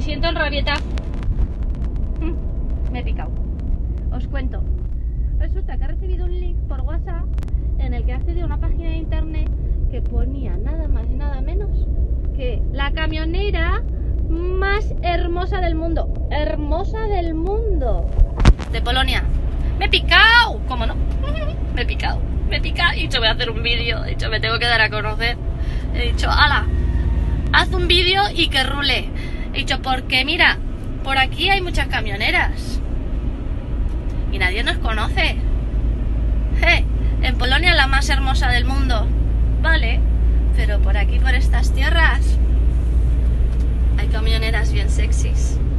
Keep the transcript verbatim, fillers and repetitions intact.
siento en rabieta. Me he picado. Os cuento. Resulta que he recibido un link por WhatsApp en el que he accedido a una página de internet que ponía nada más y nada menos que la camionera más hermosa del mundo. Hermosa del mundo. De Polonia. Me he picado. ¿Cómo no? Me he picado. Me he picado. He dicho, voy a hacer un vídeo. He dicho, me tengo que dar a conocer. He dicho, ala, haz un vídeo y que rule. He dicho, porque mira, por aquí hay muchas camioneras y nadie nos conoce. Hey, en Polonia la más hermosa del mundo. Vale, pero por aquí, por estas tierras, hay camioneras bien sexys.